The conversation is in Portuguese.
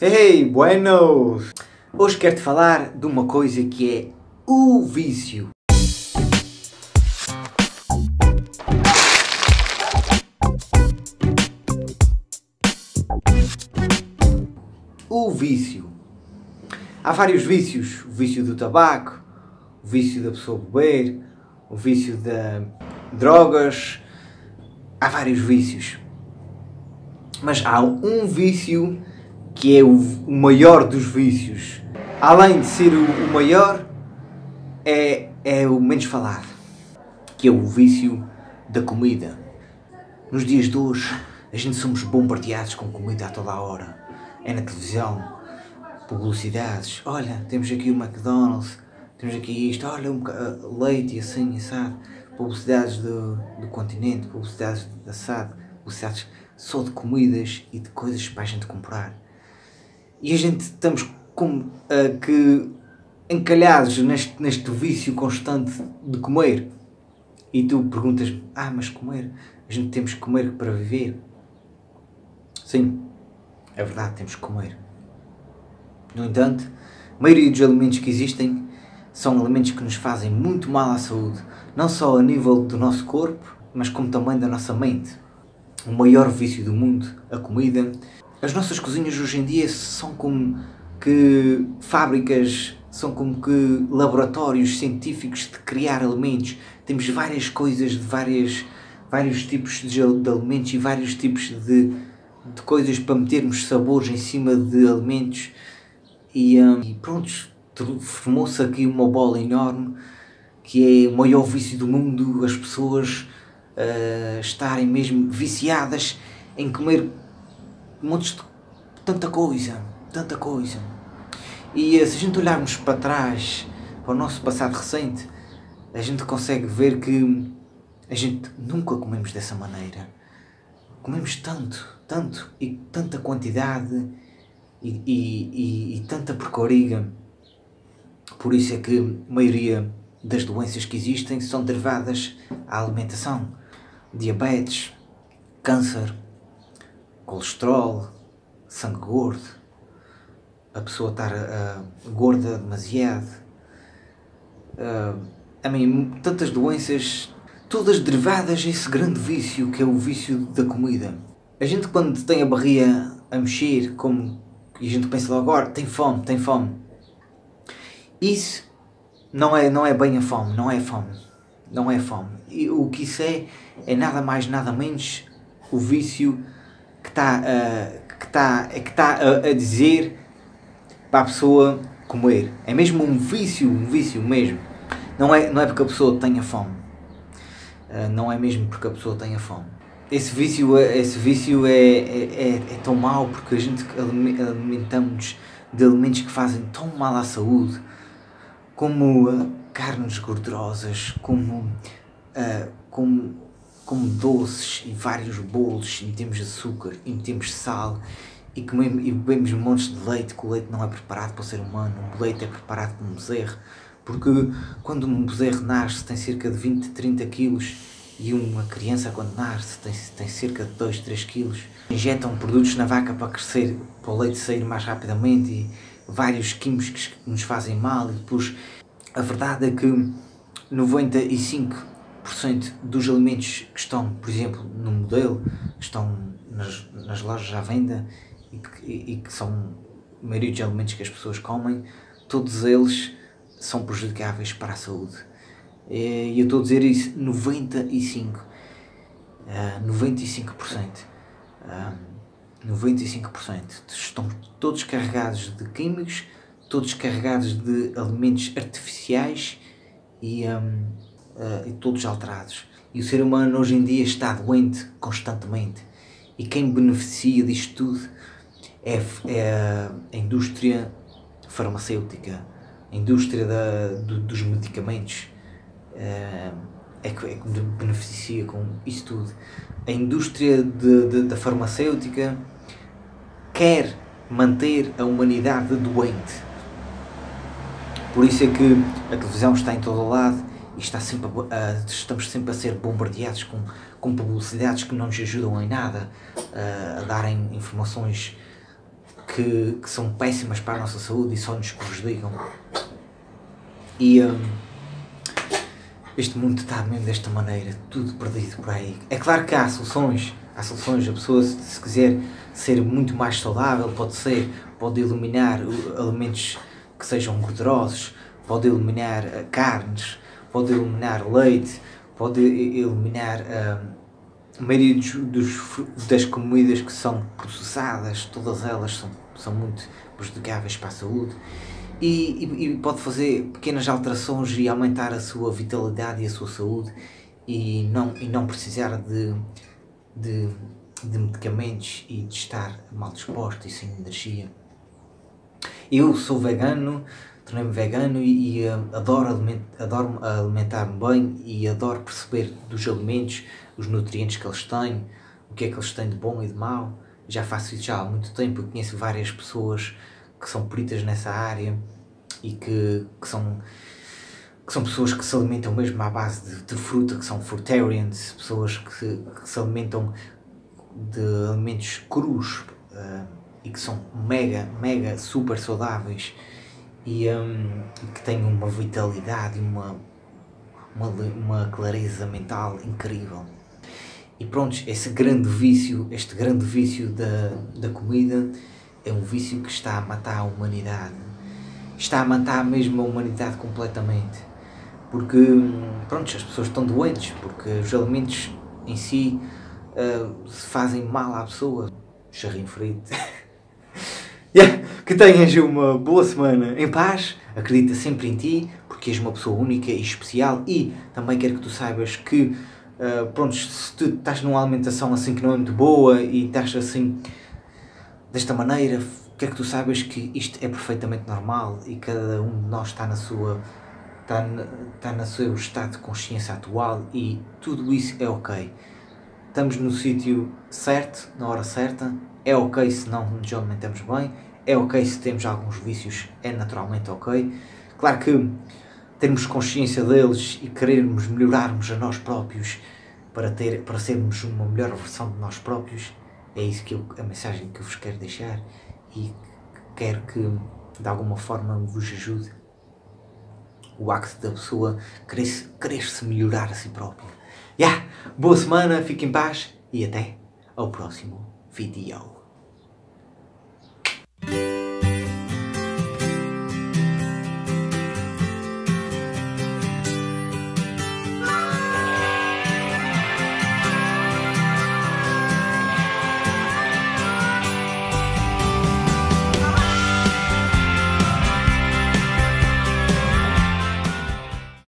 Hey, buenos! Hoje quero-te falar de uma coisa que é o vício. O vício. Há vários vícios. O vício do tabaco, o vício da pessoa beber, o vício de drogas. Há vários vícios. Mas há um vício que é o maior dos vícios. Além de ser o maior, é o menos falado, que é o vício da comida. Nos dias de hoje, a gente somos bombardeados com comida a toda a hora. É na televisão, publicidades. Olha, temos aqui o McDonald's, temos aqui isto, olha, leite e assim, assado. Publicidades do continente, publicidades de assado, publicidades só de comidas e de coisas para a gente comprar. E a gente estamos encalhados neste vício constante de comer. E tu perguntas-me, mas comer? A gente temos que comer para viver? Sim, é verdade, temos que comer. No entanto, a maioria dos alimentos que existem são alimentos que nos fazem muito mal à saúde. Não só a nível do nosso corpo, mas como também da nossa mente. O maior vício do mundo, a comida. As nossas cozinhas hoje em dia são como que fábricas, são como que laboratórios científicos de criar alimentos. Temos várias coisas de vários tipos de alimentos e vários tipos de coisas para metermos sabores em cima de alimentos. E pronto, formou-se aqui uma bola enorme que é o maior vício do mundo. As pessoas estarem mesmo viciadas em comer montes de tanta coisa. E se a gente olharmos para trás, para o nosso passado recente, a gente consegue ver que a gente nunca comemos dessa maneira. Comemos tanto e tanta quantidade e tanta porcaria. Por isso é que a maioria das doenças que existem são derivadas à alimentação. Diabetes, câncer, colesterol, sangue gordo, a pessoa estar gorda demasiado, tantas doenças, todas derivadas desse grande vício que é o vício da comida. A gente, quando tem a barriga a mexer, e a gente pensa logo agora, tem fome. Isso não é bem a fome, não é fome. E o que isso é nada mais, nada menos o vício que está a dizer para a pessoa comer. É mesmo um vício mesmo. Não é porque a pessoa tenha fome. Não é mesmo porque a pessoa tenha fome. Esse vício é tão mau porque a gente alimentamos de alimentos que fazem tão mal à saúde, como carnes gordurosas, como doces e vários bolos, e metemos açúcar e metemos sal e bebemos montes de leite, que o leite não é preparado para o ser humano. O leite é preparado para um bezerro, porque quando um bezerro nasce tem cerca de 20, 30 quilos e uma criança quando nasce tem cerca de 2, 3 quilos. Injetam produtos na vaca para crescer, para o leite sair mais rapidamente, e vários químicos que nos fazem mal. E depois a verdade é que 95% dos alimentos que estão, por exemplo, no modelo, que estão nas lojas à venda e que são a maioria dos alimentos que as pessoas comem, todos eles são prejudicáveis para a saúde. E eu estou a dizer isso, 95%. Estão todos carregados de químicos, todos carregados de alimentos artificiais e todos alterados. E o ser humano hoje em dia está doente constantemente. E quem beneficia disto tudo é a indústria farmacêutica, a indústria dos medicamentos. É que beneficia com isso tudo. A indústria da farmacêutica quer manter a humanidade doente. Por isso é que a televisão está em todo o lado e estamos sempre a ser bombardeados com publicidades que não nos ajudam em nada, a darem informações que são péssimas para a nossa saúde e só nos prejudicam. E este mundo está mesmo desta maneira, tudo perdido por aí. É claro que há soluções, a pessoa se quiser ser muito mais saudável, pode eliminar alimentos que sejam gordurosos, pode eliminar carnes, pode eliminar leite, pode eliminar a maioria das comidas que são processadas, todas elas são muito prejudicáveis para a saúde. E pode fazer pequenas alterações e aumentar a sua vitalidade e a sua saúde e não precisar de medicamentos e de estar mal disposto e sem energia. Eu sou vegano, tornei-me vegano e adoro alimentar-me bem e adoro perceber dos alimentos, os nutrientes que eles têm, o que é que eles têm de bom e de mau. Já faço isso já há muito tempo, eu conheço várias pessoas que são peritas nessa área e que são pessoas que se alimentam mesmo à base de fruta, que são fruitarians, pessoas que se alimentam de alimentos crus e que são mega super saudáveis e que têm uma vitalidade e uma clareza mental incrível. E pronto, este grande vício da comida é um vício que está a matar a humanidade. Está a matar mesmo a humanidade completamente. Porque, pronto, as pessoas estão doentes, porque os alimentos em si fazem mal à pessoa. Charrinho frito. Que tenhas uma boa semana em paz, acredita sempre em ti, porque és uma pessoa única e especial e também quero que tu saibas que pronto, se tu estás numa alimentação assim que não é muito boa e estás assim desta maneira, quero que tu saibas que isto é perfeitamente normal e cada um de nós está no seu estado de consciência atual e tudo isso é ok. Estamos no sítio certo, na hora certa, é ok se não nos alimentamos bem, é ok se temos alguns vícios, é naturalmente ok. Claro que termos consciência deles e querermos melhorarmos a nós próprios para sermos uma melhor versão de nós próprios, é isso a mensagem que eu vos quero deixar e quero que de alguma forma vos ajude o acto da pessoa querer se melhorar a si próprio. Boa semana, fiquem em paz e até ao próximo vídeo.